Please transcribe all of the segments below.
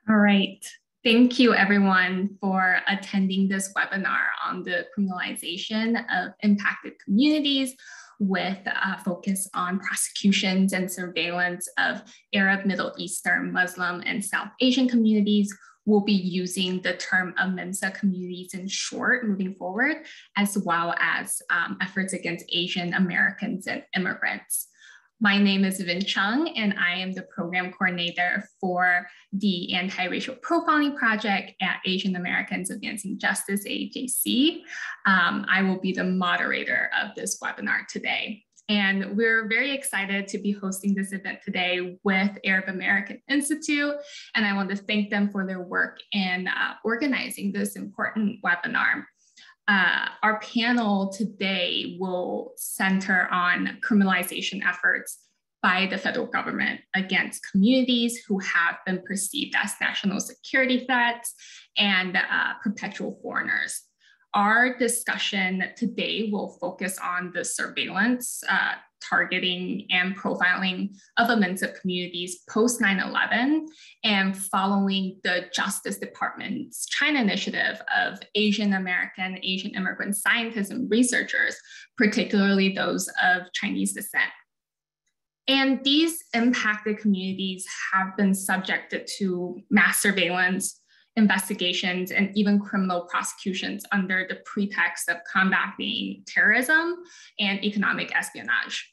All right. Thank you, everyone, for attending this webinar on the criminalization of impacted communities with a focus on prosecutions and surveillance of Arab, Middle Eastern, Muslim, and South Asian communities. We'll be using the term AMIMSA communities in short moving forward, as well as efforts against Asian Americans and immigrants. My name is Vin Chung, and I am the program coordinator for the Anti-Racial Profiling Project at Asian Americans Advancing Justice, AAJC. I will be the moderator of this webinar today. And we're very excited to be hosting this event today with Arab American Institute. And I want to thank them for their work in organizing this important webinar. Our panel today will center on criminalization efforts by the federal government against communities who have been perceived as national security threats and perpetual foreigners. Our discussion today will focus on the surveillance, targeting, and profiling of AMIMSA communities post 9/11 and following the Justice Department's China initiative of Asian American, Asian immigrant scientists and researchers, particularly those of Chinese descent. And these impacted communities have been subjected to mass surveillance, investigations, and even criminal prosecutions under the pretext of combating terrorism and economic espionage.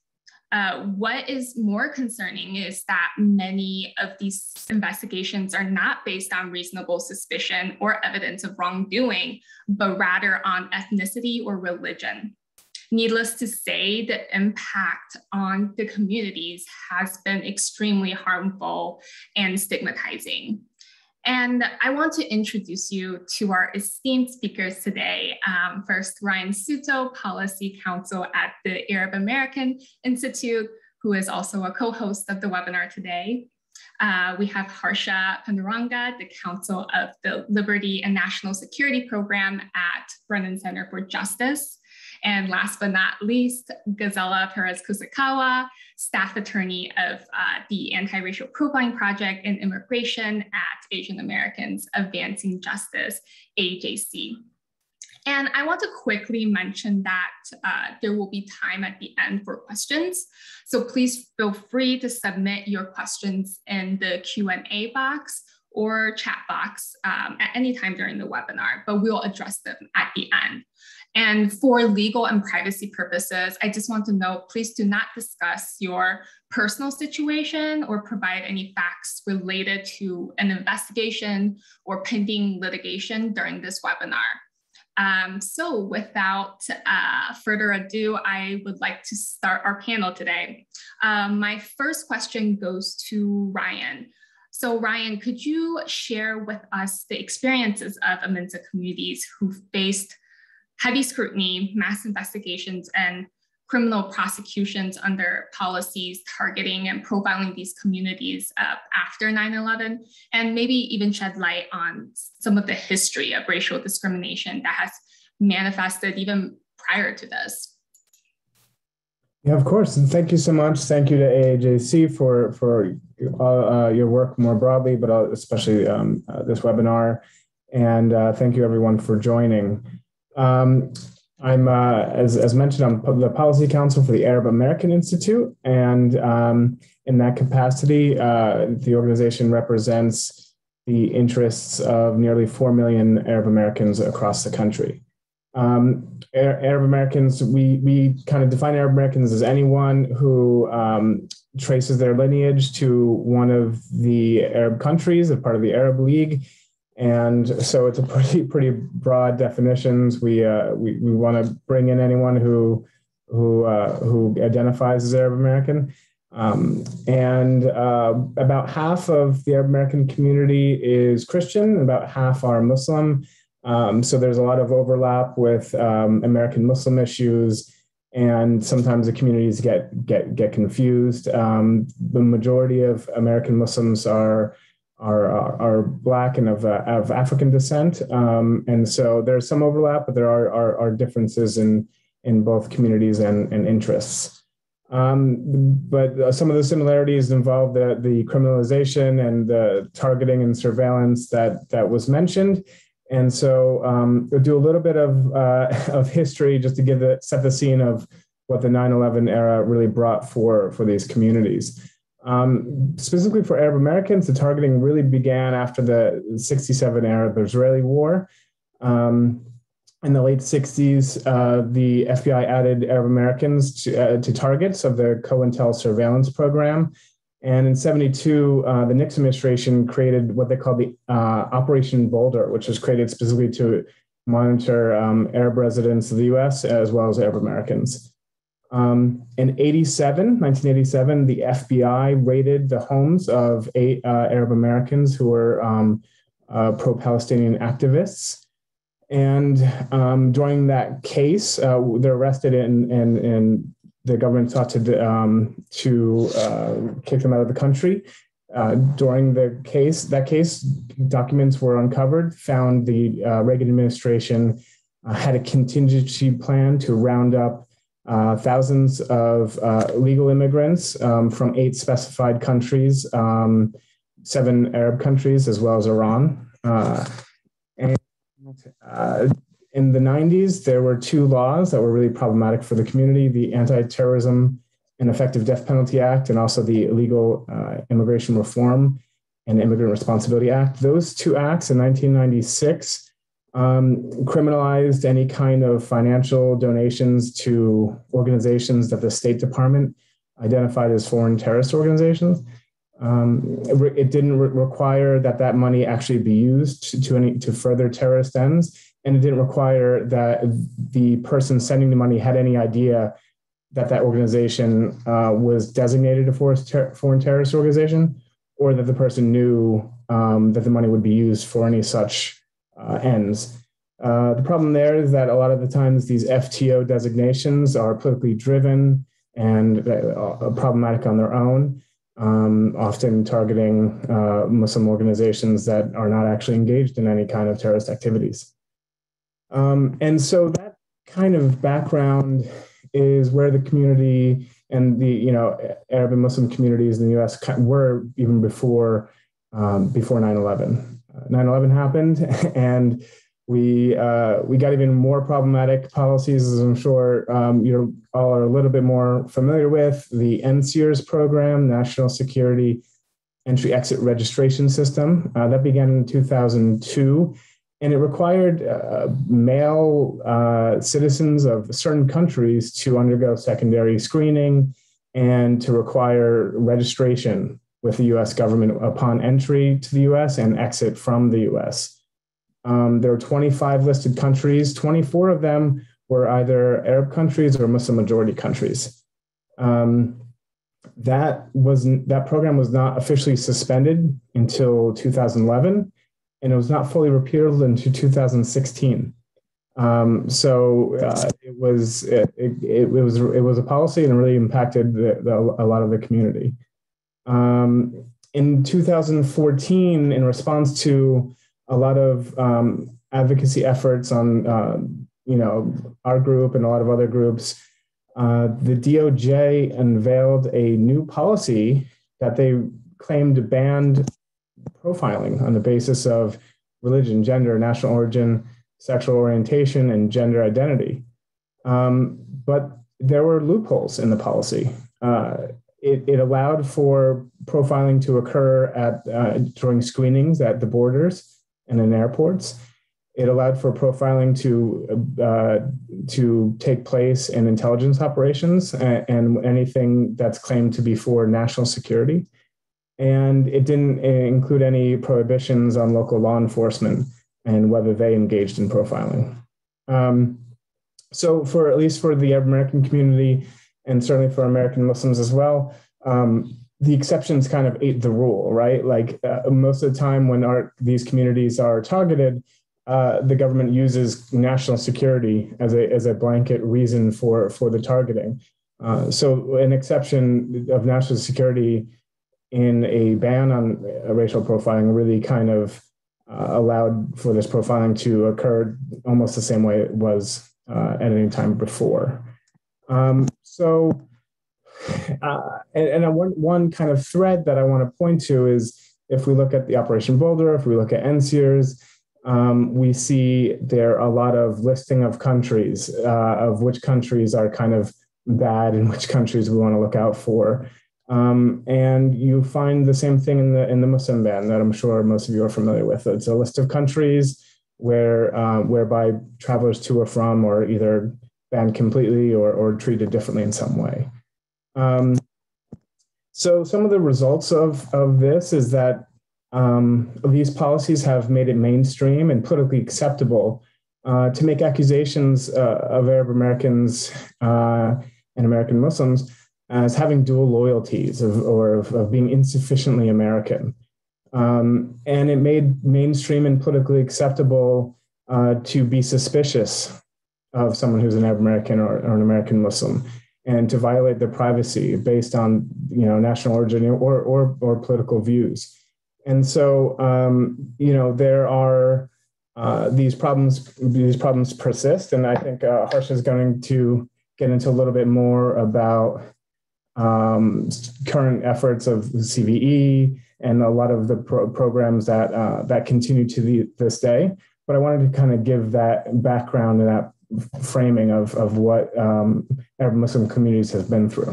What is more concerning is that many of these investigations are not based on reasonable suspicion or evidence of wrongdoing, but rather on ethnicity or religion. Needless to say, the impact on the communities has been extremely harmful and stigmatizing. And I want to introduce you to our esteemed speakers today. First, Ryan Suto, Policy Counsel at the Arab American Institute, who is also a co-host of the webinar today. We have Harsha Panduranga, the Counsel of the Liberty and National Security Program at Brennan Center for Justice. And last but not least, Gazella Perez Kusakawa, staff attorney of the Anti-Racial Profiling Project and Immigration at Asian Americans Advancing Justice, AAJC. And I want to quickly mention that there will be time at the end for questions. So please feel free to submit your questions in the Q&A box or chat box at any time during the webinar, but we'll address them at the end. And for legal and privacy purposes, I just want to note, please do not discuss your personal situation or provide any facts related to an investigation or pending litigation during this webinar. So without further ado, I would like to start our panel today. My first question goes to Ryan. So Ryan, could you share with us the experiences of AMIMSA communities who faced heavy scrutiny, mass investigations, and criminal prosecutions under policies targeting and profiling these communities after 9/11, and maybe even shed light on some of the history of racial discrimination that has manifested even prior to this? Yeah, of course. And thank you so much. Thank you to AAJC for your work more broadly, but especially this webinar. And thank you everyone for joining. I'm, as mentioned, I'm the Policy Counsel for the Arab American Institute. And in that capacity, the organization represents the interests of nearly 4 million Arab Americans across the country. Arab Americans, we kind of define Arab Americans as anyone who traces their lineage to one of the Arab countries, a part of the Arab League. And so it's a pretty broad definitions. We want to bring in anyone who identifies as Arab American. And about half of the Arab American community is Christian, about half are Muslim. So there's a lot of overlap with American Muslim issues, and sometimes the communities get confused. The majority of American Muslims are Black and of African descent, and so there's some overlap, but there are differences in both communities and interests. But some of the similarities involve the criminalization and the targeting and surveillance that was mentioned. And so we'll do a little bit of history just to set the scene of what the 9/11 era really brought for these communities. Specifically for Arab Americans, the targeting really began after the 67 Arab-Israeli War. In the late 60s, the FBI added Arab Americans to targets of the COINTEL surveillance program. And in 72, the Nixon administration created what they called the Operation Boulder, which was created specifically to monitor Arab residents of the US as well as Arab Americans. In 1987, the FBI raided the homes of 8 Arab Americans who were pro-Palestinian activists. And during that case, they're arrested and the government sought to kick them out of the country. During that case, documents were uncovered, found the Reagan administration had a contingency plan to round up thousands of legal immigrants from 8 specified countries, 7 Arab countries, as well as Iran. In the 90s, there were 2 laws that were really problematic for the community: the Anti-Terrorism and Effective Death Penalty Act, and also the Illegal Immigration Reform and Immigrant Responsibility Act. Those 2 acts in 1996 criminalized any kind of financial donations to organizations that the State Department identified as foreign terrorist organizations. It didn't require that money actually be used to further terrorist ends, and it didn't require that the person sending the money had any idea that organization was designated a foreign terrorist organization, or that the person knew that the money would be used for any such ends. The problem there is that a lot of the times these FTO designations are politically driven and problematic on their own. Often targeting Muslim organizations that are not actually engaged in any kind of terrorist activities. And so that kind of background is where the community and the Arab and Muslim communities in the U.S. were even before 9/11. 9/11 happened, and we got even more problematic policies, as I'm sure you all are a little bit more familiar with. The NSEERS program, National Security Entry-Exit Registration System, that began in 2002, and it required male citizens of certain countries to undergo secondary screening and to require registration with the U.S. government upon entry to the U.S. and exit from the U.S. There were 25 listed countries. 24 of them were either Arab countries or Muslim majority countries. That program was not officially suspended until 2011, and it was not fully repealed until 2016. It was a policy, and it really impacted a lot of the community. In 2014, in response to a lot of advocacy efforts on, our group and a lot of other groups, the DOJ unveiled a new policy that they claimed banned profiling on the basis of religion, gender, national origin, sexual orientation, and gender identity. But there were loopholes in the policy. It allowed for profiling to occur during screenings at the borders and in airports. It allowed for profiling to take place in intelligence operations and anything that's claimed to be for national security. And it didn't include any prohibitions on local law enforcement and whether they engaged in profiling. So at least for the Arab American community, and certainly for American Muslims as well, the exceptions kind of ate the rule, right? Like most of the time when these communities are targeted, the government uses national security as a blanket reason for the targeting. So an exception of national security in a ban on racial profiling really kind of allowed for this profiling to occur almost the same way it was at any time before. So one kind of thread that I want to point to is if we look at the Operation Boulder, if we look at NSEERS, we see there are a lot of listing of countries, of which countries are kind of bad and which countries we want to look out for. And you find the same thing in the Muslim ban that I'm sure most of you are familiar with. It's a list of countries whereby travelers to or from are either banned completely or treated differently in some way. So some of the results of this is that these policies have made it mainstream and politically acceptable to make accusations of Arab Americans and American Muslims as having dual loyalties of being insufficiently American. And it made mainstream and politically acceptable to be suspicious of someone who's an Arab American or an American Muslim, and to violate their privacy based on national origin or political views. And so there are these problems persist, and I think Harsha is going to get into a little bit more about current efforts of CVE and a lot of the programs that continue to this day. But I wanted to kind of give that background and that framing of what Arab Muslim communities have been through.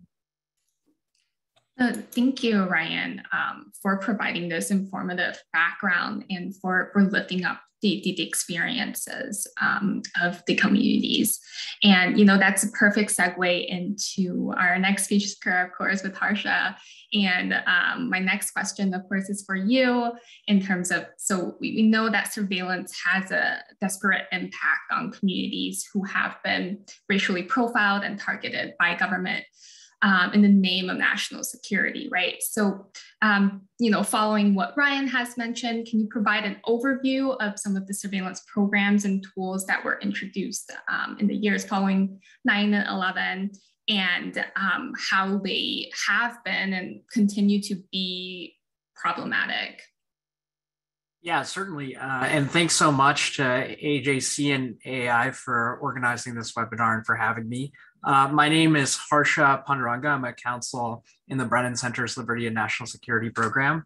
Thank you, Ryan, for providing this informative background and for lifting up the experiences of the communities. And, that's a perfect segue into our next speaker, of course, with Harsha. And my next question, of course, is for you in terms of, so we know that surveillance has a disparate impact on communities who have been racially profiled and targeted by government in the name of national security, right? So, following what Ryan has mentioned, can you provide an overview of some of the surveillance programs and tools that were introduced in the years following 9/11 and how they have been and continue to be problematic? Yeah, certainly. And thanks so much to AJC and AI for organizing this webinar and for having me. My name is Harsha Panduranga. I'm a counsel in the Brennan Center's Liberty and National Security Program.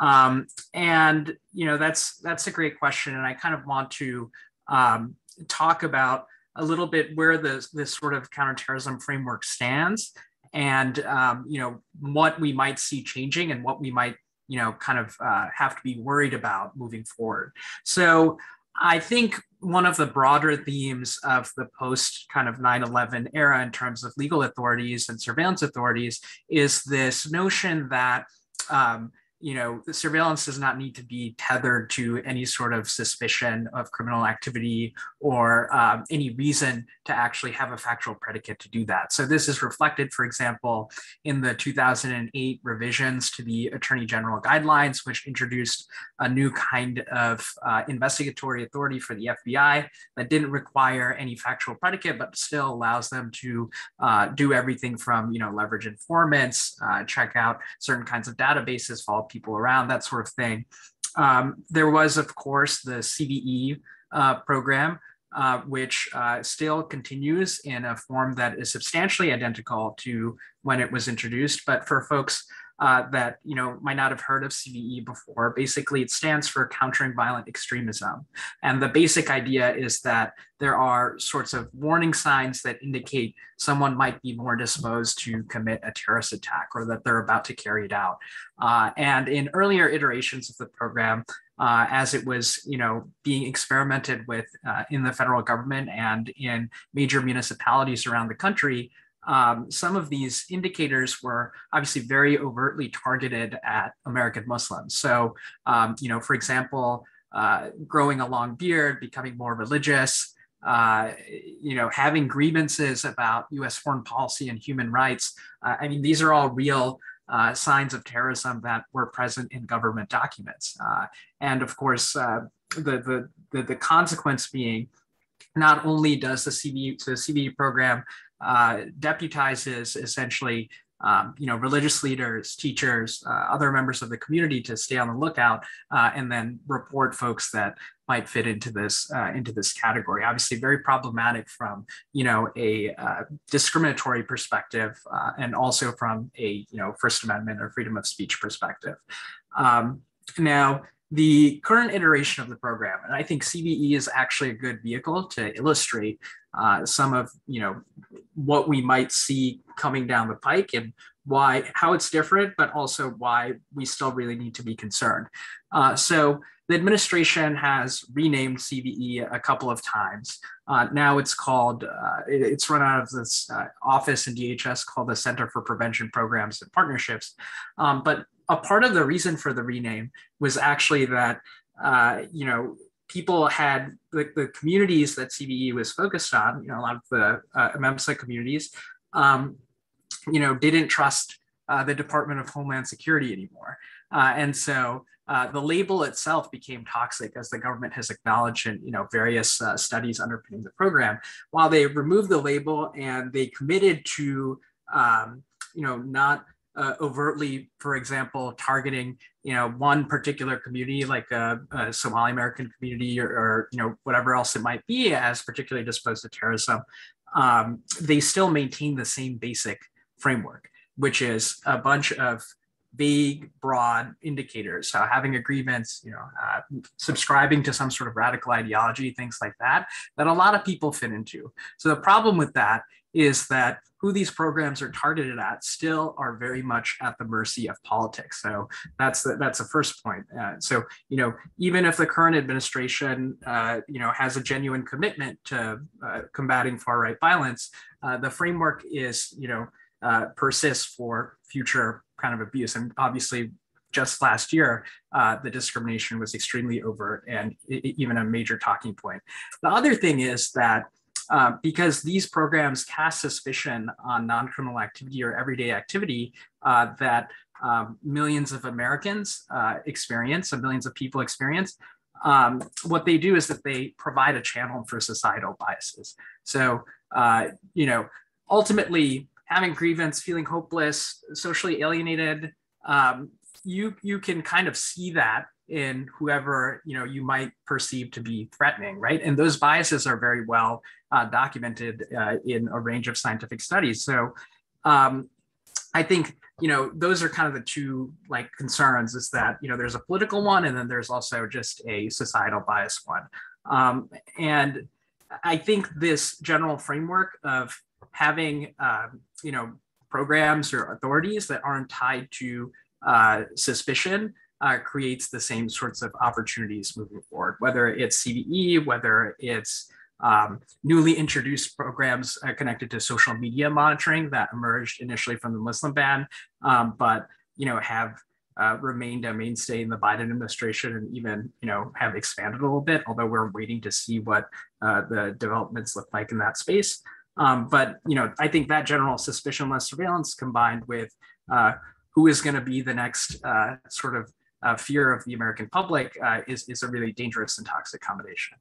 And that's a great question. And I kind of want to talk about a little bit where this sort of counterterrorism framework stands and what we might see changing and what we might have to be worried about moving forward. So I think one of the broader themes of the post kind of 9/11 era in terms of legal authorities and surveillance authorities is this notion that the surveillance does not need to be tethered to any sort of suspicion of criminal activity or any reason to actually have a factual predicate to do that. So this is reflected, for example, in the 2008 revisions to the Attorney General Guidelines, which introduced a new kind of investigatory authority for the FBI that didn't require any factual predicate, but still allows them to do everything from leverage informants, check out certain kinds of databases, follow people around, that sort of thing. There was, of course, the CVE program, which still continues in a form that is substantially identical to when it was introduced. But for folks that might not have heard of CVE before, basically it stands for Countering Violent Extremism. And the basic idea is that there are sorts of warning signs that indicate someone might be more disposed to commit a terrorist attack or that they're about to carry it out. And in earlier iterations of the program, as it was being experimented with in the federal government and in major municipalities around the country, some of these indicators were obviously very overtly targeted at American Muslims. So, for example, growing a long beard, becoming more religious, having grievances about U.S. foreign policy and human rights. These are all real signs of terrorism that were present in government documents. And of course, the consequence being, not only does the CVE program deputizes essentially religious leaders, teachers, other members of the community to stay on the lookout and then report folks that might fit into this category. Obviously, very problematic from a discriminatory perspective and also from a First Amendment or freedom of speech perspective. Now, the current iteration of the program, and I think CVE is actually a good vehicle to illustrate some of what we might see coming down the pike and how it's different, but also why we still really need to be concerned. So the administration has renamed CVE a couple of times. Now it's called, it's run out of this office in DHS called the Center for Prevention Programs and Partnerships. But a part of the reason for the rename was actually that, people had the communities that CVE was focused on, a lot of the MEMSA communities, didn't trust the Department of Homeland Security anymore. And so the label itself became toxic, as the government has acknowledged in various studies underpinning the program. While they removed the label and they committed to not overtly, for example, targeting one particular community like a Somali American community or whatever else it might be as particularly disposed to terrorism, they still maintain the same basic framework, which is a bunch of vague, broad indicators. So having a grievance, subscribing to some sort of radical ideology, things like that a lot of people fit into. So the problem with that is that who these programs are targeted at still are very much at the mercy of politics. So that's the first point. So even if the current administration has a genuine commitment to combating far-right violence, the framework is persists for future kind of abuse. And obviously, just last year, the discrimination was extremely overt and even a major talking point. The other thing is that because these programs cast suspicion on non-criminal activity or everyday activity that millions of Americans experience and millions of people experience, what they do is that they provide a channel for societal biases. So, ultimately, having grievance, feeling hopeless, socially alienated, you can kind of see that in whoever you might perceive to be threatening, right? And those biases are very well documented in a range of scientific studies. So I think those are kind of the two concerns, is that there's a political one and then there's also just a societal bias one. And I think this general framework of having programs or authorities that aren't tied to suspicion creates the same sorts of opportunities moving forward, whether it's CVE, whether it's newly introduced programs connected to social media monitoring that emerged initially from the Muslim ban, but have remained a mainstay in the Biden administration and even have expanded a little bit, although we're waiting to see what the developments look like in that space. But I think that general suspicionless surveillance combined with who is going to be the next sort of fear of the American public is a really dangerous and toxic combination.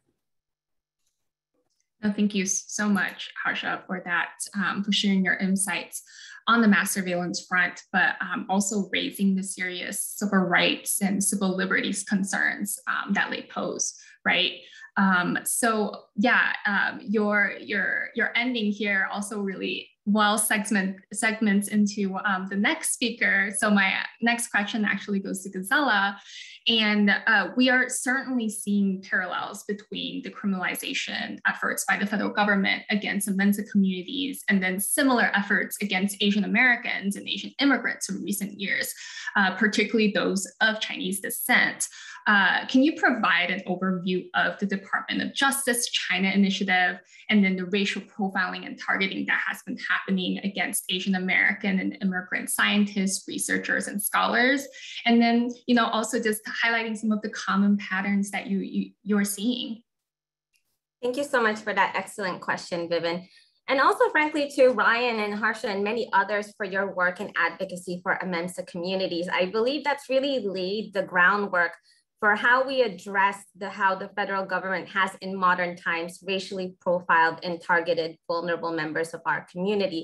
No, thank you so much, Harsha, for that, for sharing your insights on the mass surveillance front, but also raising the serious civil rights and civil liberties concerns that they pose, right? So yeah, your ending here also really well segments into the next speaker. So my next question actually goes to Gisela. And we are certainly seeing parallels between the criminalization efforts by the federal government against MEMSA communities and then similar efforts against Asian Americans and Asian immigrants in recent years, particularly those of Chinese descent. Can you provide an overview of the Department of Justice China Initiative and then the racial profiling and targeting that has been happening against Asian American and immigrant scientists, researchers, and scholars? And then, also just highlighting some of the common patterns that you're seeing. Thank you so much for that excellent question, Vivin. And also, frankly, to Ryan and Harsha and many others for your work and advocacy for MEMSA communities. I believe that's really laid the groundwork for how we address how the federal government has in modern times racially profiled and targeted vulnerable members of our community.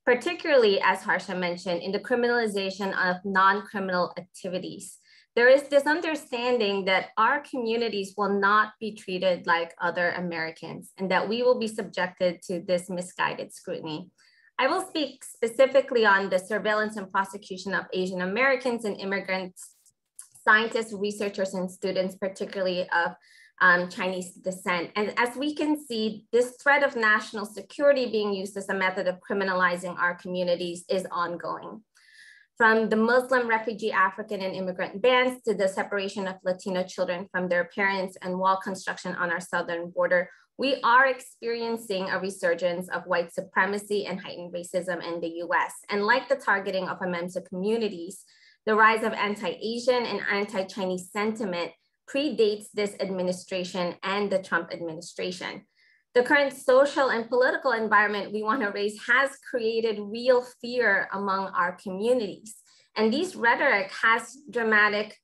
particularly, as Harsha mentioned, in the criminalization of non-criminal activities. There is this understanding that our communities will not be treated like other Americans and that we will be subjected to this misguided scrutiny. I will speak specifically on the surveillance and prosecution of Asian Americans and immigrants, scientists, researchers, and students, particularly of Chinese descent. And as we can see, this threat of national security being used as a method of criminalizing our communities is ongoing. From the Muslim, refugee, African, and immigrant bans to the separation of Latino children from their parents and wall construction on our southern border, we are experiencing a resurgence of white supremacy and heightened racism in the US. And like the targeting of MEMSA communities, the rise of anti-Asian and anti-Chinese sentiment predates this administration and the Trump administration. The current social and political environment we want to raise has created real fear among our communities. And these rhetoric has dramatic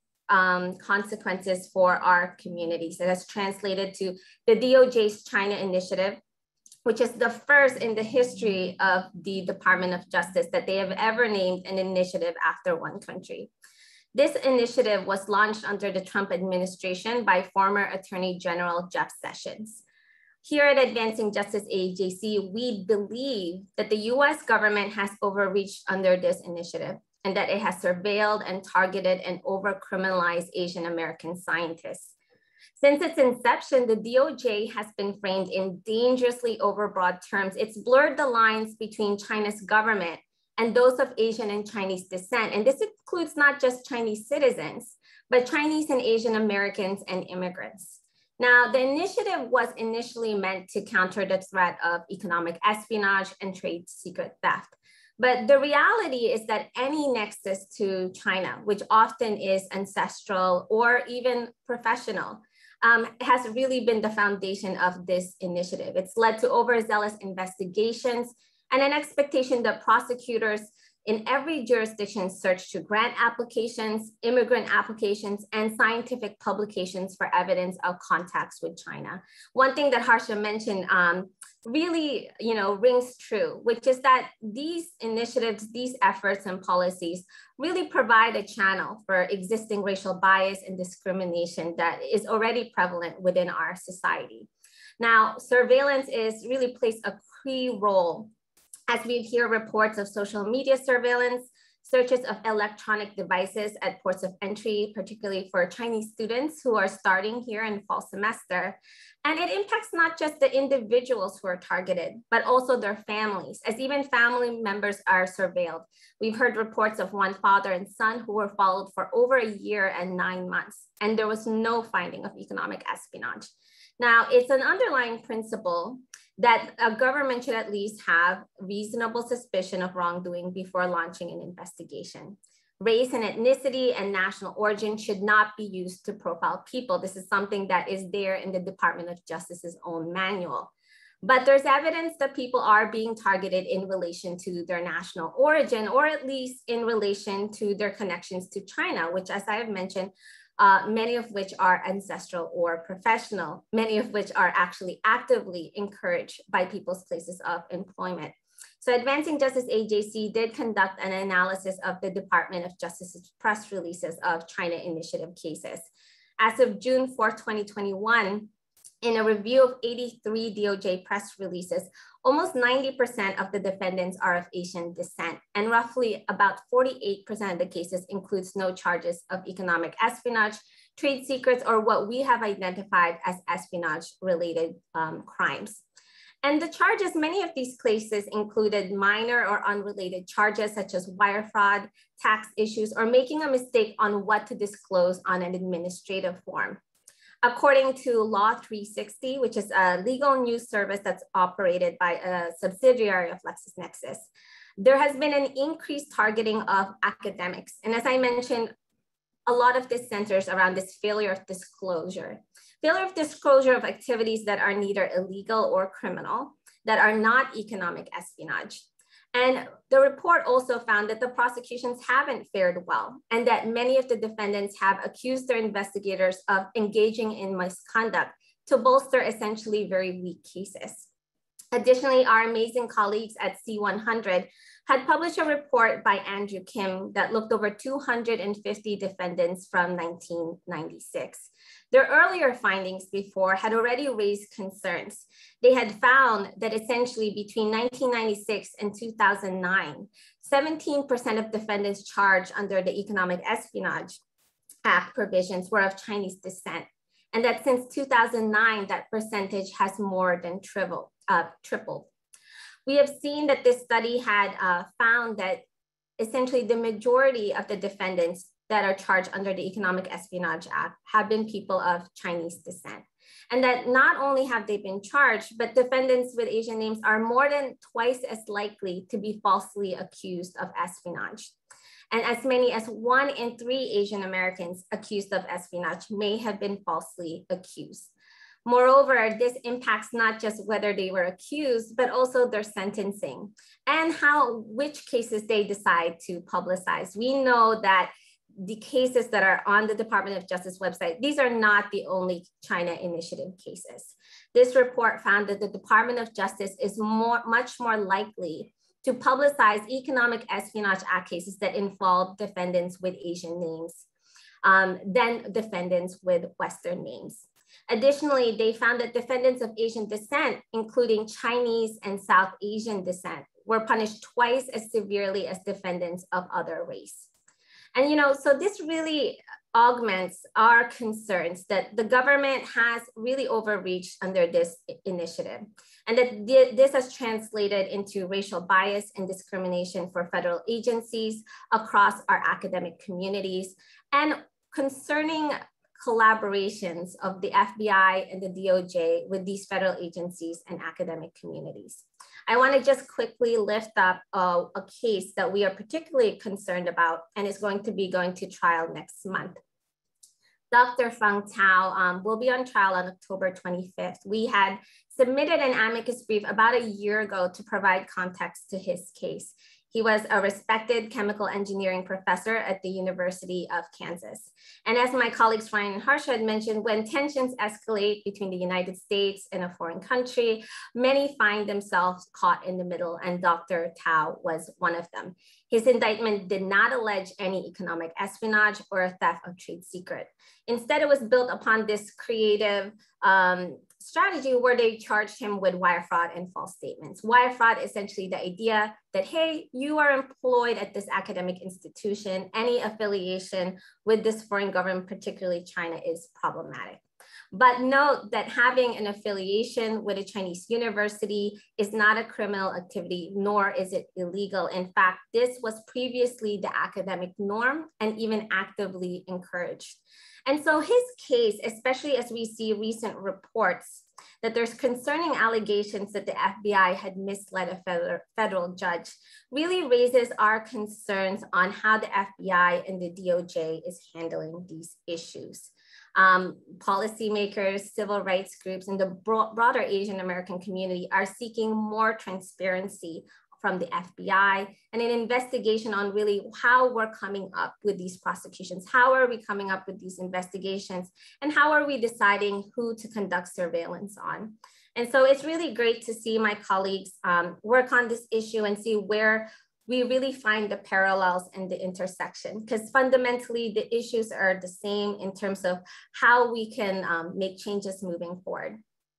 consequences for our communities. It has translated to the DOJ's China Initiative, which is the first in the history of the Department of Justice that they have ever named an initiative after one country. This initiative was launched under the Trump administration by former Attorney General Jeff Sessions. Here at Advancing Justice AJC, we believe that the US government has overreached under this initiative and that it has surveilled and targeted and over-criminalized Asian American scientists. Since its inception, the DOJ has been framed in dangerously overbroad terms. It's blurred the lines between China's government and those of Asian and Chinese descent. And this includes not just Chinese citizens, but Chinese and Asian Americans and immigrants. Now, the initiative was initially meant to counter the threat of economic espionage and trade secret theft. But the reality is that any nexus to China, which often is ancestral or even professional, has really been the foundation of this initiative. It's led to overzealous investigations and an expectation that prosecutors in every jurisdiction search to grant applications, immigrant applications, and scientific publications for evidence of contacts with China. One thing that Harsha mentioned really rings true, which is that these initiatives, these efforts and policies really provide a channel for existing racial bias and discrimination that is already prevalent within our society. Now, surveillance really plays a key role as we hear reports of social media surveillance, searches of electronic devices at ports of entry, particularly for Chinese students who are starting here in fall semester. And it impacts not just the individuals who are targeted, but also their families, as even family members are surveilled. We've heard reports of one father and son who were followed for over a year and 9 months, and there was no finding of economic espionage. Now, it's an underlying principle that a government should at least have reasonable suspicion of wrongdoing before launching an investigation. Race and ethnicity and national origin should not be used to profile people. This is something that is there in the Department of Justice's own manual. But there's evidence that people are being targeted in relation to their national origin, or at least in relation to their connections to China, which, as I have mentioned, many of which are ancestral or professional, many of which are actually actively encouraged by people's places of employment. So Advancing Justice AJC did conduct an analysis of the Department of Justice's press releases of China Initiative cases. As of June 4, 2021, in a review of 83 DOJ press releases, almost 90% of the defendants are of Asian descent, and roughly about 48% of the cases includes no charges of economic espionage, trade secrets, or what we have identified as espionage-related crimes. And the charges, many of these cases included minor or unrelated charges such as wire fraud, tax issues, or making a mistake on what to disclose on an administrative form. According to Law 360, which is a legal news service that's operated by a subsidiary of LexisNexis, there has been an increased targeting of academics. And as I mentioned, a lot of this centers around this failure of disclosure. Failure of disclosure of activities that are neither illegal or criminal, that are not economic espionage. And the report also found that the prosecutions haven't fared well, and that many of the defendants have accused their investigators of engaging in misconduct to bolster essentially very weak cases. Additionally, our amazing colleagues at C100 had published a report by Andrew Kim that looked over 250 defendants from 1996. Their earlier findings before had already raised concerns. They had found that essentially between 1996 and 2009, 17% of defendants charged under the Economic Espionage Act provisions were of Chinese descent. And that since 2009, that percentage has more than tripled. We have seen that this study had found that essentially the majority of the defendants that are charged under the Economic Espionage Act have been people of Chinese descent. And that not only have they been charged, but defendants with Asian names are more than twice as likely to be falsely accused of espionage. And as many as 1 in 3 Asian Americans accused of espionage may have been falsely accused. Moreover, this impacts not just whether they were accused, but also their sentencing and which cases they decide to publicize. We know that the cases that are on the Department of Justice website, these are not the only China Initiative cases. This report found that the Department of Justice is much more likely to publicize Economic Espionage Act cases that involve defendants with Asian names than defendants with Western names. Additionally, they found that defendants of Asian descent, including Chinese and South Asian descent, were punished twice as severely as defendants of other race. And so this really augments our concerns that the government has really overreached under this initiative, and that this has translated into racial bias and discrimination for federal agencies across our academic communities, and concerning collaborations of the FBI and the DOJ with these federal agencies and academic communities. I want to just quickly lift up a case that we are particularly concerned about and is going to be going to trial next month. Dr. Feng Tao will be on trial on October 25th. We had submitted an amicus brief about a year ago to provide context to his case. He was a respected chemical engineering professor at the University of Kansas. And as my colleagues Ryan and Harsha had mentioned, when tensions escalate between the United States and a foreign country, many find themselves caught in the middle, and Dr. Tao was one of them. His indictment did not allege any economic espionage or a theft of trade secret. Instead, it was built upon this creative strategy where they charged him with wire fraud and false statements. Wire fraud, essentially the idea that, hey, you are employed at this academic institution. Any affiliation with this foreign government, particularly China, is problematic. But note that having an affiliation with a Chinese university is not a criminal activity, nor is it illegal. In fact, this was previously the academic norm and even actively encouraged. And so his case, especially as we see recent reports that there's concerning allegations that the FBI had misled a federal judge, really raises our concerns on how the FBI and the DOJ is handling these issues. Policymakers, civil rights groups, and the broader Asian American community are seeking more transparency from the FBI and an investigation on really how we're coming up with these prosecutions. How are we coming up with these investigations? And how are we deciding who to conduct surveillance on? And so it's really great to see my colleagues work on this issue and see where we really find the parallels and the intersection, because fundamentally the issues are the same in terms of how we can make changes moving forward.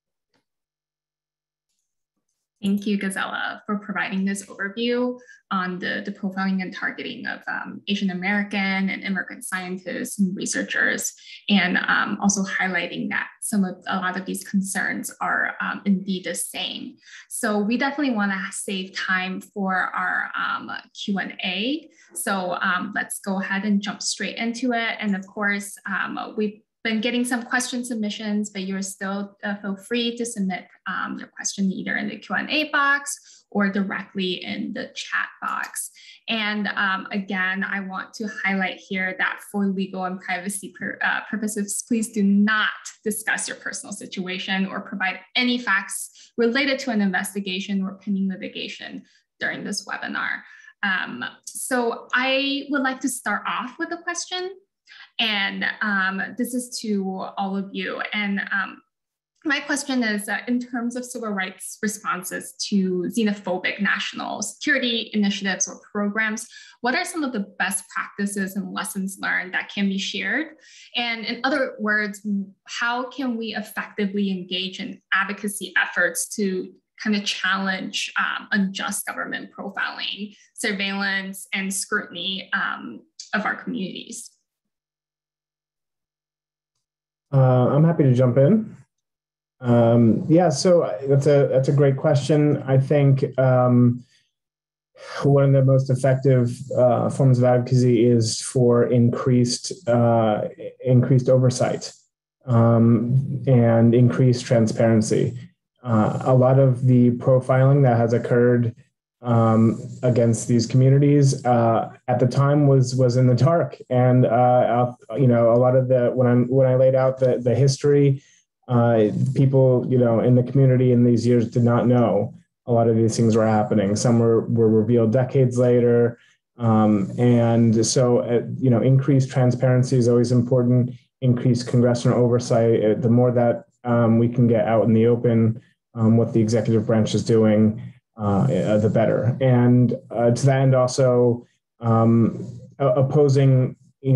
Thank you, Gisela, for providing this overview on the profiling and targeting of Asian American and immigrant scientists and researchers, and also highlighting that a lot of these concerns are indeed the same. So we definitely want to save time for our Q&A. So let's go ahead and jump straight into it. And of course, we've been getting some question submissions, but you're still feel free to submit your question either in the Q&A box or directly in the chat box. And again, I want to highlight here that for legal and privacy purposes, please do not discuss your personal situation or provide any facts related to an investigation or pending litigation during this webinar. So I would like to start off with a question. And this is to all of you. And my question is in terms of civil rights responses to xenophobic national security initiatives or programs, what are some of the best practices and lessons learned that can be shared? And in other words, how can we effectively engage in advocacy efforts to kind of challenge unjust government profiling, surveillance, and scrutiny of our communities? I'm happy to jump in. Yeah, so that's a great question. I think one of the most effective forms of advocacy is for increased oversight and increased transparency. A lot of the profiling that has occurred against these communities at the time was in the dark, and a lot of when I laid out the history. People, in the community in these years did not know a lot of these things were happening. Some were revealed decades later. And so, increased transparency is always important, increased congressional oversight. The more that we can get out in the open what the executive branch is doing, the better. And to that end also, opposing,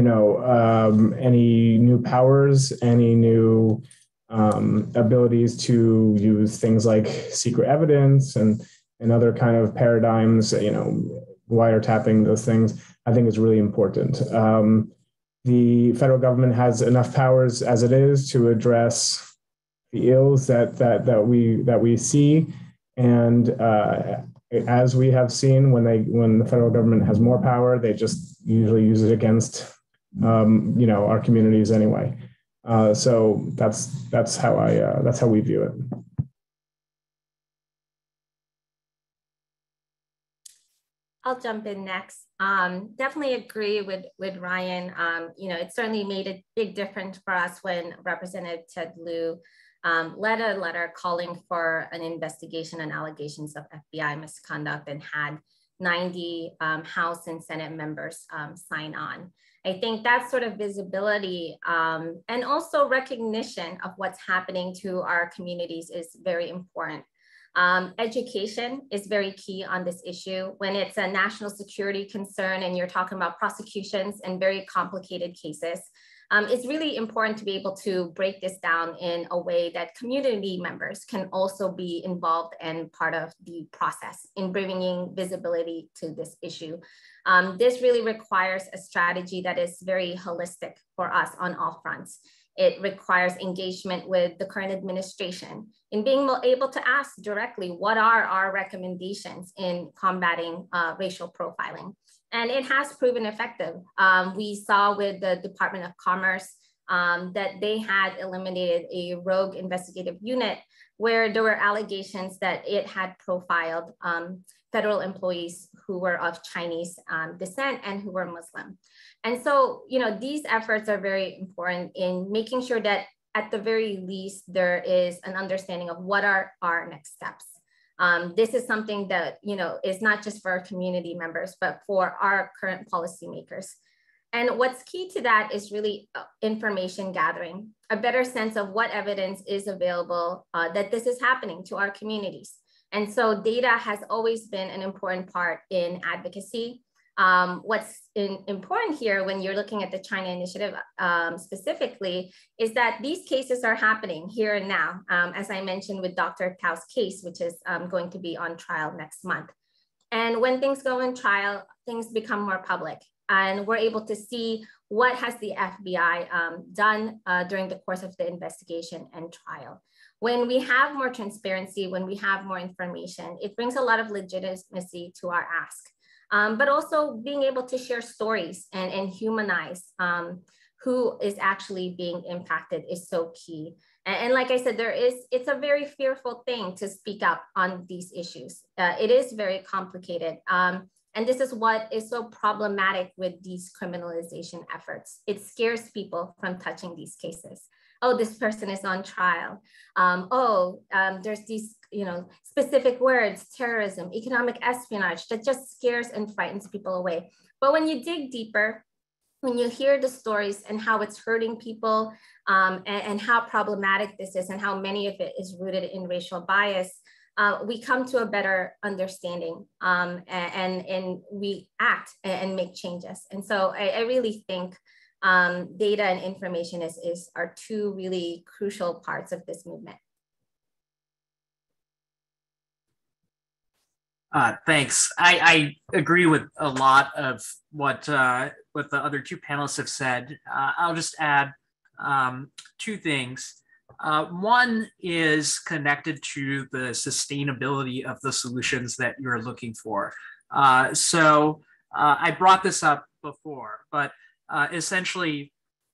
any new powers, any new abilities to use things like secret evidence and other kind of paradigms, wiretapping, those things, I think is really important. The federal government has enough powers as it is to address the ills that we see, and as we have seen, when the federal government has more power, they just usually use it against our communities anyway. So that's how we view it. I'll jump in next. Definitely agree with Ryan. It certainly made a big difference for us when Representative Ted Lieu led a letter calling for an investigation on allegations of FBI misconduct and had 90 House and Senate members sign on. I think that sort of visibility and also recognition of what's happening to our communities is very important. Education is very key on this issue. When it's a national security concern and you're talking about prosecutions and very complicated cases, it's really important to be able to break this down in a way that community members can also be involved and part of the process in bringing visibility to this issue. This really requires a strategy that is very holistic for us on all fronts. It requires engagement with the current administration in being able to ask directly, what are our recommendations in combating racial profiling? And it has proven effective. We saw with the Department of Commerce that they had eliminated a rogue investigative unit where there were allegations that it had profiled federal employees who were of Chinese descent and who were Muslim. And so, these efforts are very important in making sure that at the very least, there is an understanding of what are our next steps. This is something that, is not just for our community members, but for our current policymakers. And what's key to that is really information gathering, a better sense of what evidence is available that this is happening to our communities. And so data has always been an important part in advocacy. What's important here when you're looking at the China Initiative specifically is that these cases are happening here and now, as I mentioned with Dr. Tao's case, which is going to be on trial next month. And when things go in trial, things become more public and we're able to see what has the FBI done during the course of the investigation and trial. When we have more transparency, when we have more information, it brings a lot of legitimacy to our ask. But also being able to share stories and humanize who is actually being impacted is so key. And like I said, it's a very fearful thing to speak up on these issues. It is very complicated. And this is what is so problematic with these criminalization efforts. It scares people from touching these cases. Oh, this person is on trial. There's these specific words, terrorism, economic espionage, that just scares and frightens people away. But when you dig deeper, when you hear the stories and how it's hurting people, and how problematic this is and how many of it is rooted in racial bias, we come to a better understanding, and we act and make changes. And so I really think data and information are two really crucial parts of this movement. Thanks. I agree with a lot of what the other two panelists have said. I'll just add two things. One is connected to the sustainability of the solutions that you're looking for. So I brought this up before, but essentially,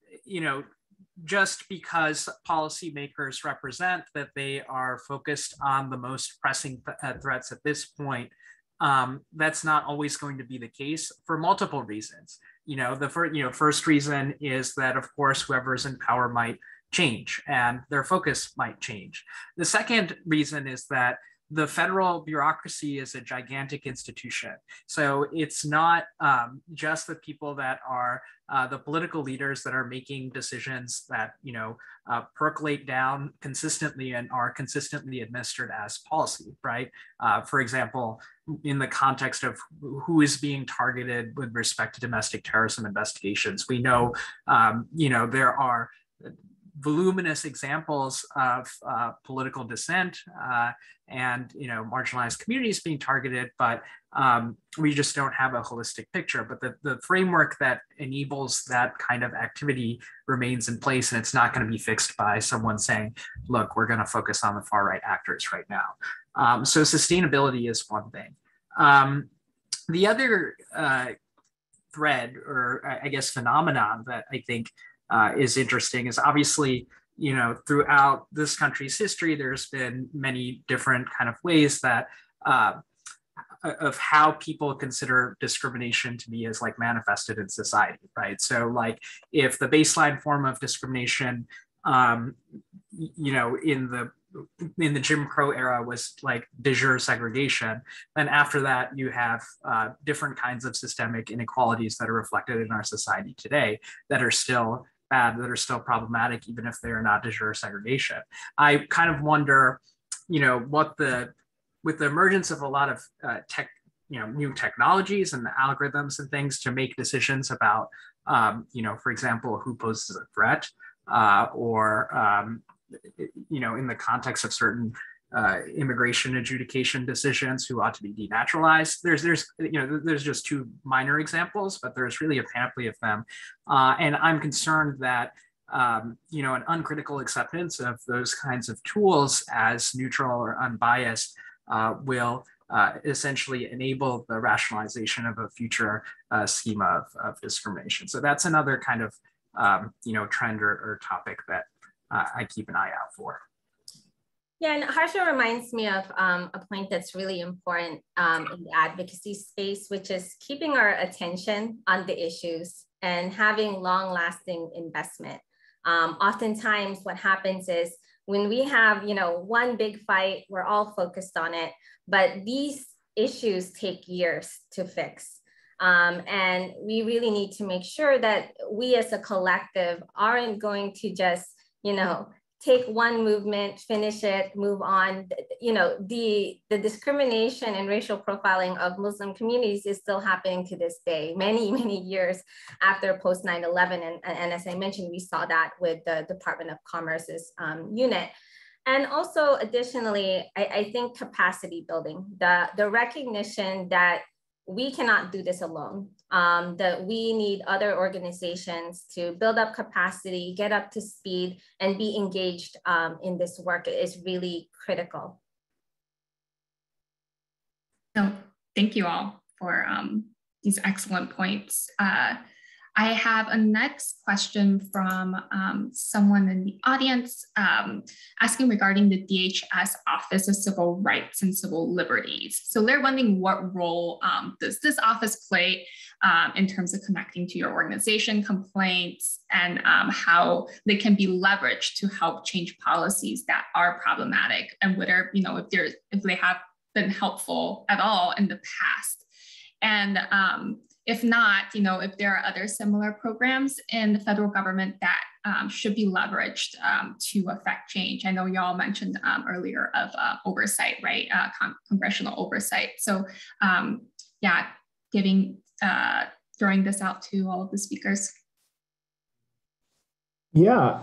just because policymakers represent that they are focused on the most pressing threats at this point, that's not always going to be the case for multiple reasons. The first reason is that, of course, whoever's in power might change and their focus might change. The second reason is that the federal bureaucracy is a gigantic institution. So it's not just the people that are the political leaders that are making decisions that percolate down consistently and are consistently administered as policy, right? For example, in the context of who is being targeted with respect to domestic terrorism investigations, we know, there are voluminous examples of political dissent and marginalized communities being targeted, but we just don't have a holistic picture. But the framework that enables that kind of activity remains in place, and it's not going to be fixed by someone saying, look, we're going to focus on the far right actors right now. So sustainability is one thing. The other thread, or I guess phenomenon that I think is interesting is obviously, throughout this country's history, there's been many different kind of ways that of how people consider discrimination to be as like manifested in society, right? So like if the baseline form of discrimination, in the Jim Crow era was like de jure segregation, then after that you have different kinds of systemic inequalities that are reflected in our society today that are still bad, that are still problematic, even if they are not de jure segregation. I kind of wonder, with the emergence of a lot of new technologies and the algorithms and things to make decisions about, for example, who poses a threat, or in the context of certain immigration adjudication decisions, who ought to be denaturalized. There's just two minor examples, but there's really a panoply of them. And I'm concerned that, an uncritical acceptance of those kinds of tools as neutral or unbiased will essentially enable the rationalization of a future schema of discrimination. So that's another kind of, trend or topic that I keep an eye out for. Yeah, and Harsha reminds me of a point that's really important in the advocacy space, which is keeping our attention on the issues and having long-lasting investment. Oftentimes what happens is when we have, one big fight, we're all focused on it, but these issues take years to fix. And we really need to make sure that we as a collective aren't going to just, take one movement, finish it, move on. The discrimination and racial profiling of Muslim communities is still happening to this day, many, many years after post 9/11. And as I mentioned, we saw that with the Department of Commerce's unit. And also additionally, I think capacity building, the recognition that we cannot do this alone, that we need other organizations to build up capacity, get up to speed, and be engaged in this work is really critical. So thank you all for these excellent points. I have a next question from someone in the audience asking regarding the DHS Office of Civil Rights and Civil Liberties. So they're wondering what role does this office play in terms of connecting to your organization complaints and how they can be leveraged to help change policies that are problematic, and whether, if they have been helpful at all in the past. And if not, if there are other similar programs in the federal government that should be leveraged to affect change. I know y'all mentioned earlier of oversight, right? Congressional oversight. So yeah, throwing this out to all of the speakers. Yeah,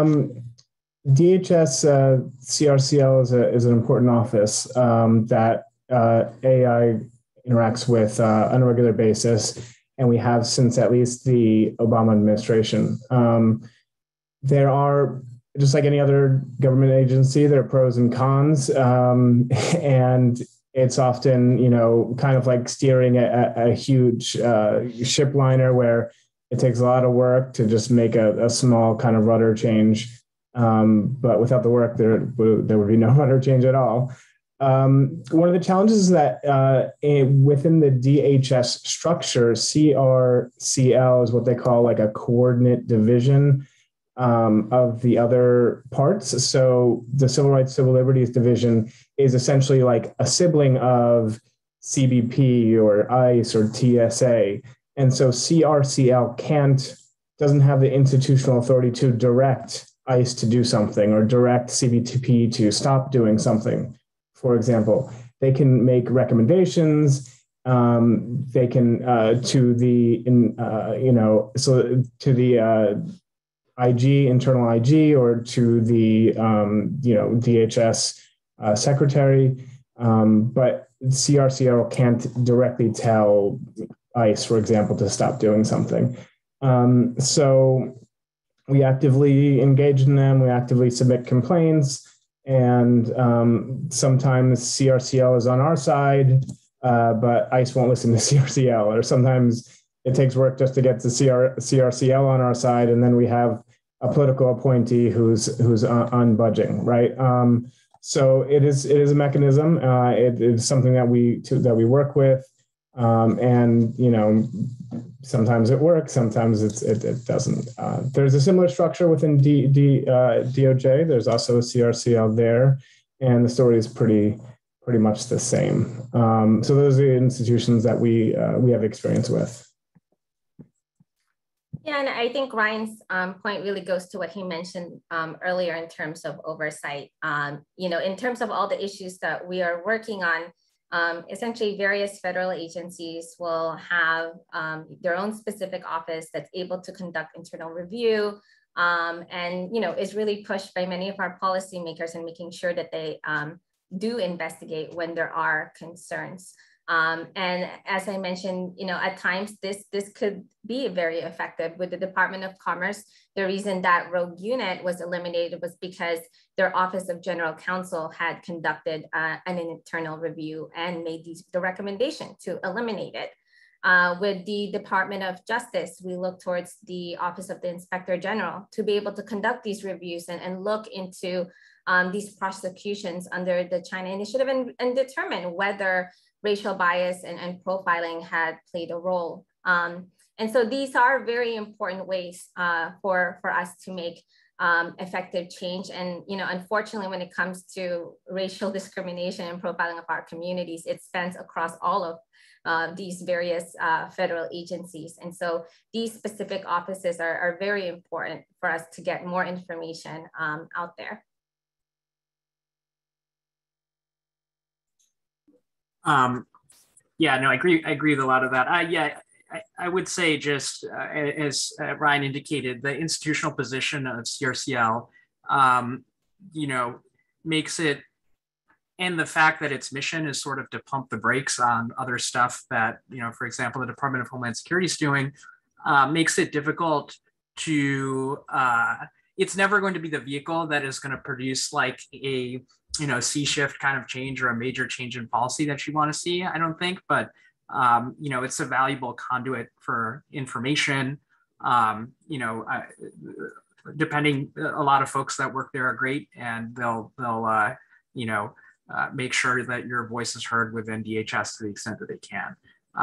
DHS CRCL is an important office that AI interacts with on a regular basis, and we have since at least the Obama administration. There are, just like any other government agency, there are pros and cons, and it's often, kind of like steering a huge ship liner where it takes a lot of work to just make a small kind of rudder change. But without the work, there would be no rudder change at all. One of the challenges is that within the DHS structure, CRCL is what they call like a coordinate division of the other parts. So the Civil Rights, Civil Liberties Division is essentially like a sibling of CBP or ICE or TSA. And so CRCL doesn't have the institutional authority to direct ICE to do something or direct CBP to stop doing something. For example, they can make recommendations. They can to the IG, internal IG, or to the DHS secretary, but CRCL can't directly tell ICE, for example, to stop doing something. So we actively engage in them. We actively submit complaints. And sometimes CRCL is on our side, but ICE won't listen to CRCL. Or sometimes it takes work just to get the CRCL on our side, and then we have a political appointee who's unbudging, right? So it is a mechanism. It is something that we work with, and sometimes it works, sometimes it doesn't. There's a similar structure within DOJ. There's also a CRCL there, and the story is pretty much the same. So those are the institutions that we have experience with. Yeah, and I think Ryan's point really goes to what he mentioned earlier in terms of oversight. In terms of all the issues that we are working on, essentially various federal agencies will have their own specific office that's able to conduct internal review, and is really pushed by many of our policymakers in making sure that they do investigate when there are concerns. And as I mentioned, at times this could be very effective with the Department of Commerce. The reason that Rogue Unit was eliminated was because their Office of General Counsel had conducted an internal review and made the recommendation to eliminate it. With the Department of Justice, we look towards the Office of the Inspector General to be able to conduct these reviews and look into these prosecutions under the China Initiative and determine whether racial bias and profiling had played a role. And so these are very important ways for us to make effective change. And unfortunately, when it comes to racial discrimination and profiling of our communities, it spans across all of these various federal agencies. And so these specific offices are very important for us to get more information out there. Yeah, no, I agree with a lot of that. I would say just as Ryan indicated, the institutional position of CRCL, makes it, and the fact that its mission is sort of to pump the brakes on other stuff that, for example, the Department of Homeland Security is doing, makes it difficult to, it's never going to be the vehicle that is going to produce like a C-shift kind of change or a major change in policy that you want to see, I don't think, but it's a valuable conduit for information. Depending, a lot of folks that work there are great, and they'll make sure that your voice is heard within DHS to the extent that they can.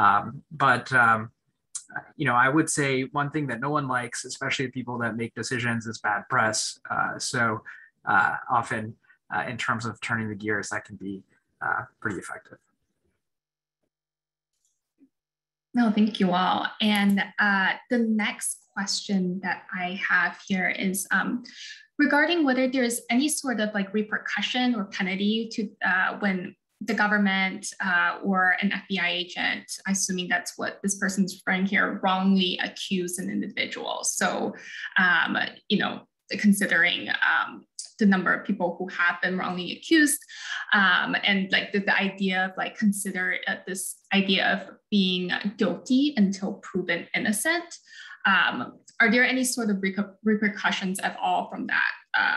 I would say one thing that no one likes, especially people that make decisions, is bad press. So often, in terms of turning the gears, that can be pretty effective. No, thank you all. And the next question that I have here is regarding whether there's any sort of like repercussion or penalty to when the government or an FBI agent, assuming that's what this person's referring here, wrongly accuse an individual. So, you know, considering the number of people who have been wrongly accused, and like the idea of like consider this idea of being guilty until proven innocent. Are there any sort of repercussions at all from that?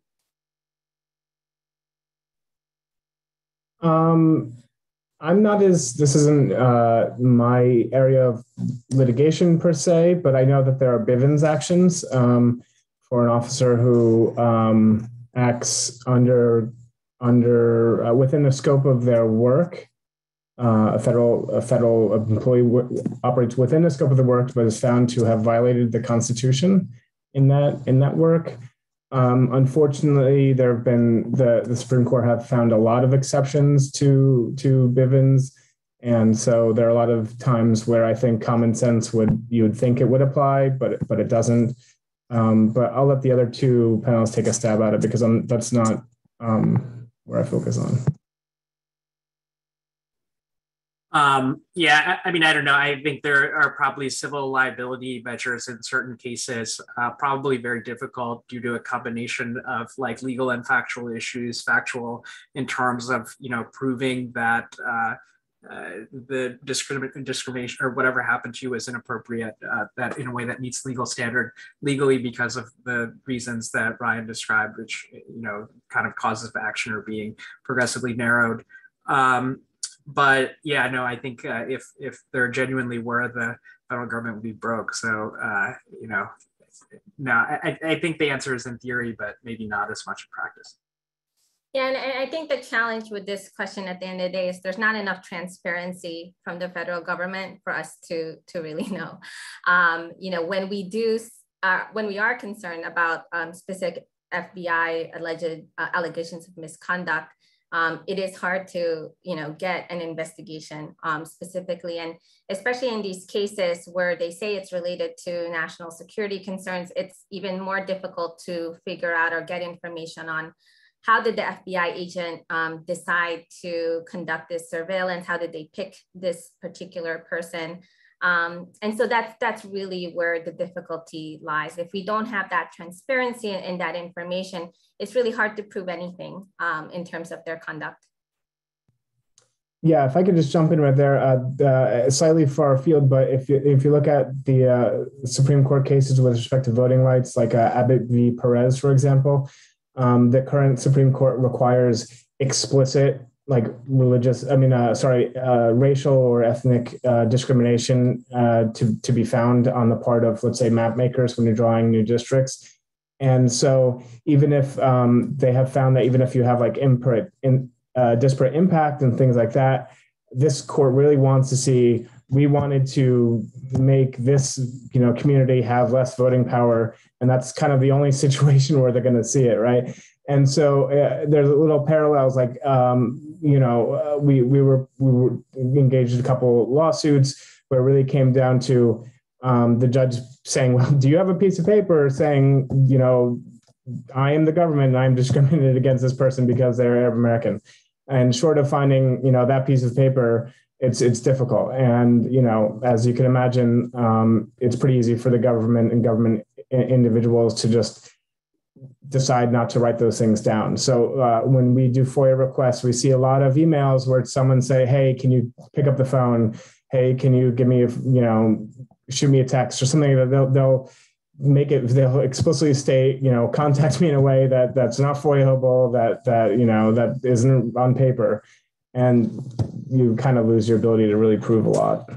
I'm not this isn't my area of litigation per se, but I know that there are Bivens actions for an officer who acts under within the scope of their work. A federal employee operates within the scope of the work, but is found to have violated the Constitution in that work. Unfortunately, there have been the Supreme Court have found a lot of exceptions to Bivens, and so there are a lot of times where I think common sense you would think it would apply, but it doesn't. But I'll let the other two panelists take a stab at it because that's not where I focus on. Yeah, I mean, I don't know. I think there are probably civil liability measures in certain cases, probably very difficult due to a combination of like legal and factual issues, factual in terms of, you know, proving that the discrimination or whatever happened to you is inappropriate, that in a way that meets legal standard legally because of the reasons that Ryan described, which, you know, kind of causes of action are being progressively narrowed. But yeah, no, I think if there genuinely were, the federal government would be broke. So, you know, no, I think the answer is in theory, but maybe not as much in practice. Yeah, and I think the challenge with this question at the end of the day is there's not enough transparency from the federal government for us to really know. You know, when we are concerned about specific FBI alleged allegations of misconduct, it is hard to, you know, get an investigation specifically, and especially in these cases where they say it's related to national security concerns, it's even more difficult to figure out or get information on how did the FBI agent decide to conduct this surveillance? How did they pick this particular person? And so that's really where the difficulty lies. If we don't have that transparency in that information, it's really hard to prove anything in terms of their conduct. Yeah, if I could just jump in right there, slightly far afield, but if you look at the Supreme Court cases with respect to voting rights, like Abbott v. Perez, for example, the current Supreme Court requires explicit, like racial or ethnic discrimination to be found on the part of, let's say, map makers when you're drawing new districts. And so even if they have found that even if you have like disparate impact and things like that, this court really wants to see, we wanted to make this, you know, community have less voting power. And that's kind of the only situation where they're going to see it, right? And so there's little parallels, like, you know, we were engaged in a couple of lawsuits where it really came down to the judge saying, well, do you have a piece of paper saying, you know, I am the government and I'm discriminated against this person because they're Arab American? And short of finding, you know, that piece of paper, it's difficult. And, you know, as you can imagine, it's pretty easy for the government and government individuals to just decide not to write those things down. So when we do FOIA requests, we see a lot of emails where someone say, hey, can you pick up the phone? Hey, can you give me, shoot me a text or something that they'll explicitly state, contact me in a way that's not FOIA-able, that isn't on paper. And you kind of lose your ability to really prove a lot.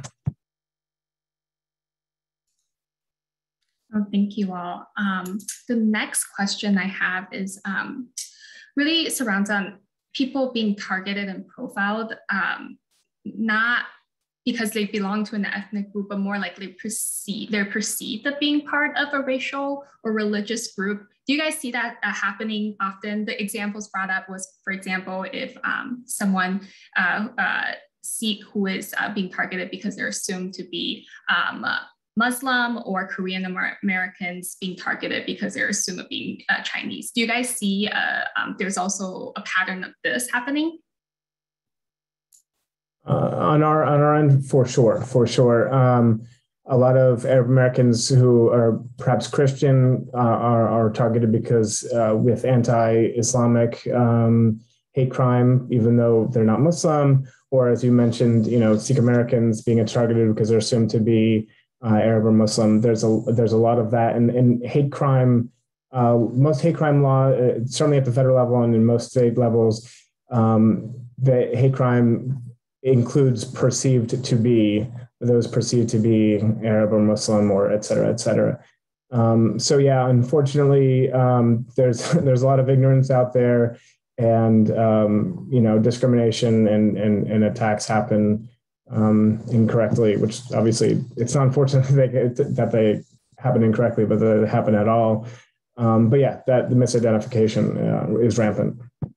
Oh, thank you all. The next question I have is really surrounds on people being targeted and profiled, not because they belong to an ethnic group, but more likely they're perceived of being part of a racial or religious group. Do you guys see that happening often? The examples brought up was, for example, if someone Sikh who is being targeted because they're assumed to be Muslim, or Korean Americans being targeted because they're assumed of being Chinese. Do you guys see there's also a pattern of this happening? On our end, for sure. A lot of Arab Americans who are perhaps Christian are targeted because with anti-Islamic hate crime, even though they're not Muslim, or as you mentioned, Sikh Americans being targeted because they're assumed to be Arab or Muslim. There's a lot of that, and hate crime. Most hate crime law, certainly at the federal level and in most state levels, the hate crime includes those perceived to be Arab or Muslim, or et cetera, et cetera. So yeah, unfortunately, there's a lot of ignorance out there, and discrimination and attacks happen incorrectly, which obviously it's not unfortunate that they happen incorrectly, but that they happen at all. But yeah, that the misidentification is rampant.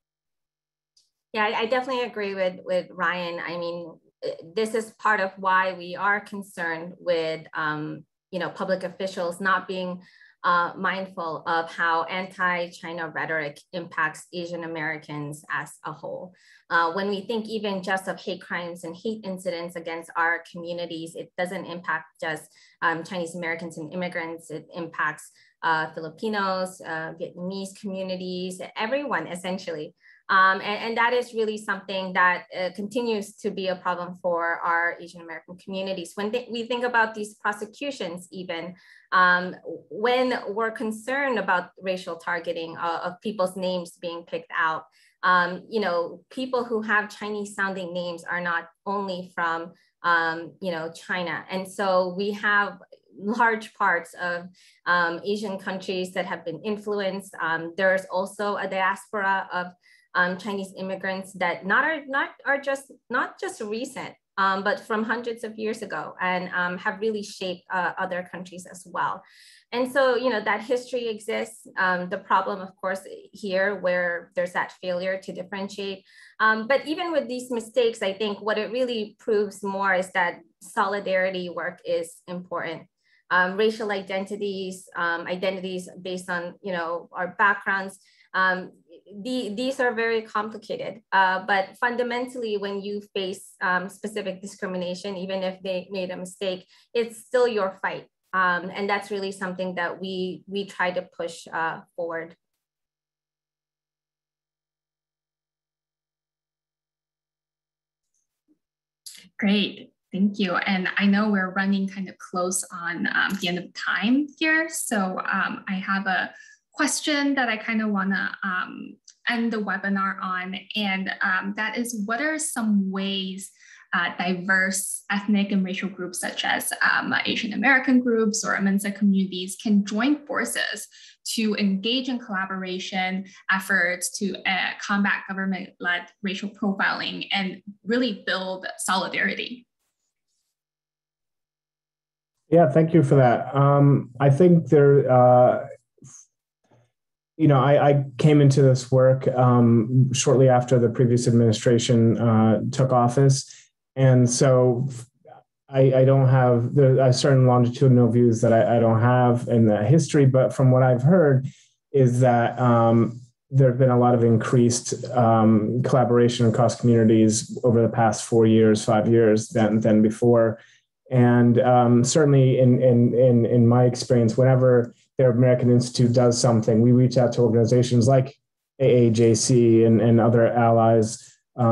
Yeah, I definitely agree with Ryan. I mean, this is part of why we are concerned with public officials not being mindful of how anti-China rhetoric impacts Asian Americans as a whole. When we think even just of hate crimes and hate incidents against our communities, it doesn't impact just Chinese Americans and immigrants. It impacts Filipinos, Vietnamese communities, everyone essentially. And that is really something that continues to be a problem for our Asian American communities. When we think about these prosecutions, even when we're concerned about racial targeting of people's names being picked out, people who have Chinese sounding names are not only from, China. And so we have large parts of Asian countries that have been influenced. There's also a diaspora of Chinese immigrants that not just recent, but from hundreds of years ago, and have really shaped other countries as well. And so, that history exists. The problem, of course, here where there's that failure to differentiate. But even with these mistakes, I think what it really proves more is that solidarity work is important. Racial identities based on, our backgrounds, these are very complicated, but fundamentally, when you face specific discrimination, even if they made a mistake, it's still your fight. And that's really something that we try to push forward. Great. Thank you. And I know we're running kind of close on the end of time here. So I have a question that I kind of want to end the webinar on, and that is, what are some ways diverse ethnic and racial groups such as Asian American groups or Mensa communities can join forces to engage in collaboration efforts to combat government-led racial profiling and really build solidarity? Yeah, thank you for that. I think there, I came into this work shortly after the previous administration took office. And so I don't have certain longitudinal views that I don't have in the history, but from what I've heard is that there have been a lot of increased collaboration across communities over the past 4 years, 5 years than before. And certainly in my experience, whenever the Arab American Institute does something, we reach out to organizations like AAJC and other allies,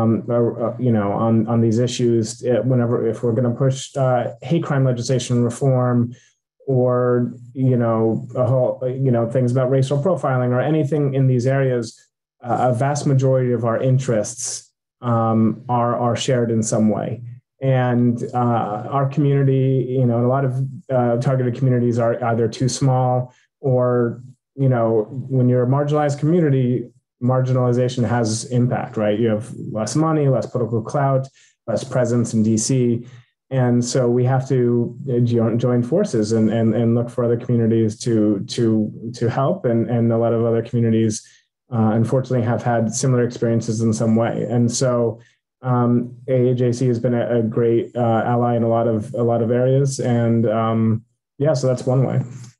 on these issues. If we're going to push hate crime legislation reform, or things about racial profiling or anything in these areas, a vast majority of our interests are shared in some way. And our community, a lot of targeted communities are either too small, or, when you're a marginalized community, marginalization has impact, right? You have less money, less political clout, less presence in DC. And so we have to join forces and look for other communities to help. And a lot of other communities, unfortunately, have had similar experiences in some way. And so AAJC has been a great ally in a lot of areas, and yeah, so that's one way.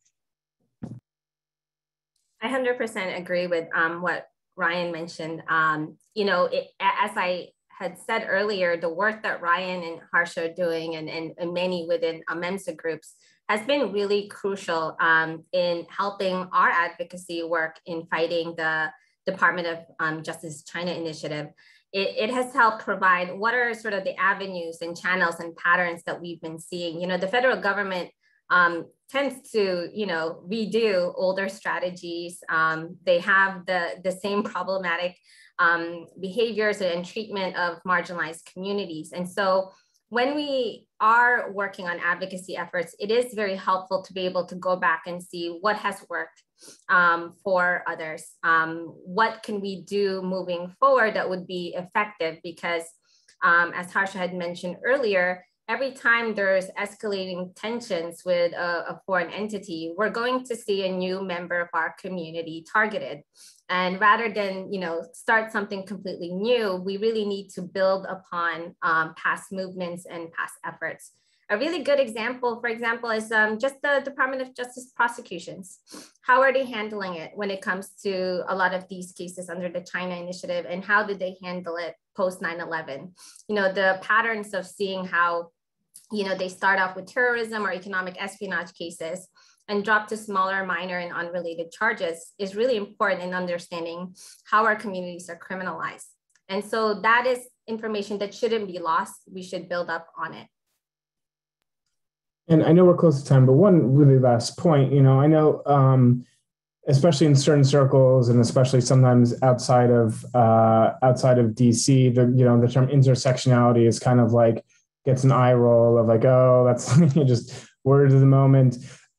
I 100% agree with what Ryan mentioned. You know, as I had said earlier, the work that Ryan and Harsha are doing and many within MEMSA groups has been really crucial in helping our advocacy work in fighting the Department of Justice China initiative. It has helped provide what are sort of the avenues and channels and patterns that we've been seeing. You know, the federal government tends to, you know, redo older strategies. They have the same problematic behaviors and treatment of marginalized communities. And so when we are working on advocacy efforts, it is very helpful to be able to go back and see what has worked for others. What can we do moving forward that would be effective? Because as Harsha had mentioned earlier, every time there's escalating tensions with a foreign entity, we're going to see a new member of our community targeted. And rather than, you know, start something completely new, we really need to build upon past movements and past efforts. A really good example, for example, is just the Department of Justice prosecutions. How are they handling it when it comes to a lot of these cases under the China initiative, and how did they handle it post 9/11? You know, the patterns of seeing how, you know, they start off with terrorism or economic espionage cases and drop to smaller, minor, and unrelated charges is really important in understanding how our communities are criminalized. And so that is information that shouldn't be lost. We should build up on it. And I know we're close to time, but one really last point, you know, I know, especially in certain circles, and especially sometimes outside of DC, the term intersectionality is kind of like gets an eye roll of like, oh, that's just word of the moment.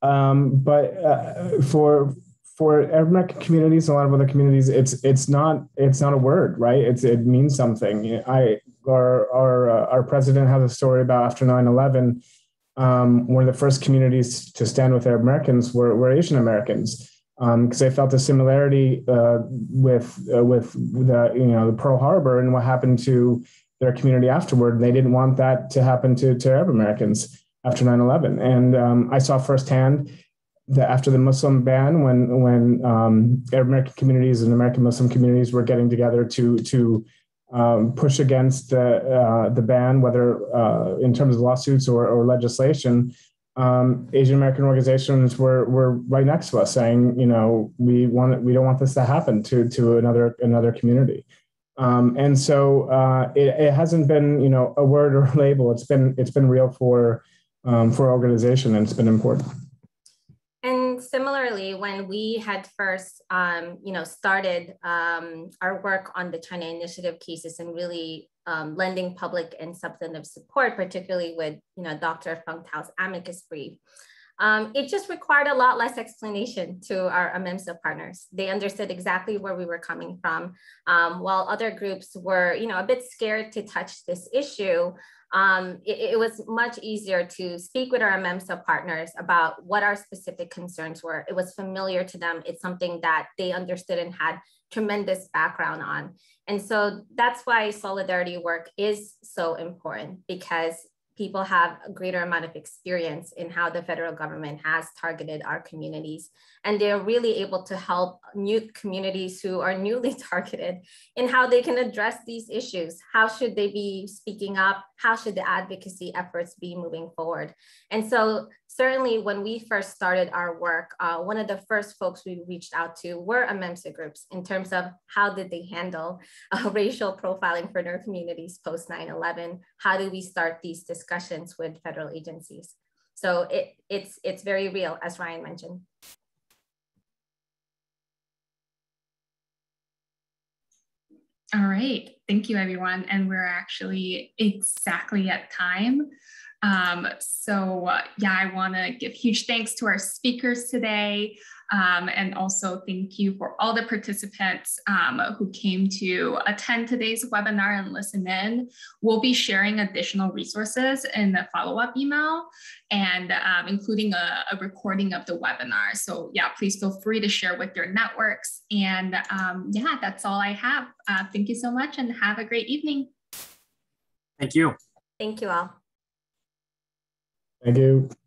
But for American communities and a lot of other communities, it's not a word, right? It means something. Our president has a story about after 9/11. One of the first communities to stand with Arab Americans were Asian Americans, because they felt a similarity with the Pearl Harbor and what happened to their community afterward. They didn't want that to happen to Arab Americans after 9/11. And I saw firsthand that after the Muslim ban, when Arab American communities and American Muslim communities were getting together to push against the ban, whether in terms of lawsuits or legislation, Asian American organizations were right next to us saying, you know, we don't want this to happen to another community. And so it hasn't been, you know, a word or a label. It's been real for organization, and it's been important. And similarly, when we had first, started our work on the China Initiative cases and really lending public and substantive support, particularly with, you know, Dr. Feng Tao's amicus brief, it just required a lot less explanation to our MEMSA partners. They understood exactly where we were coming from, while other groups were, you know, a bit scared to touch this issue. It was much easier to speak with our MEMSA partners about what our specific concerns were. It was familiar to them. It's something that they understood and had tremendous background on. And so that's why solidarity work is so important, because people have a greater amount of experience in how the federal government has targeted our communities. And they're really able to help new communities who are newly targeted in how they can address these issues. How should they be speaking up? How should the advocacy efforts be moving forward? And so certainly when we first started our work, one of the first folks we reached out to were MEMSA groups in terms of how did they handle racial profiling for their communities post 9/11? How do we start these discussions with federal agencies? So it's very real, as Ryan mentioned. All right, thank you everyone. And we're actually exactly at time. I wanna give huge thanks to our speakers today. And also thank you for all the participants who came to attend today's webinar and listen in. We'll be sharing additional resources in the follow-up email, and including a recording of the webinar. So yeah, please feel free to share with your networks. And that's all I have. Thank you so much and have a great evening. Thank you. Thank you all. Thank you.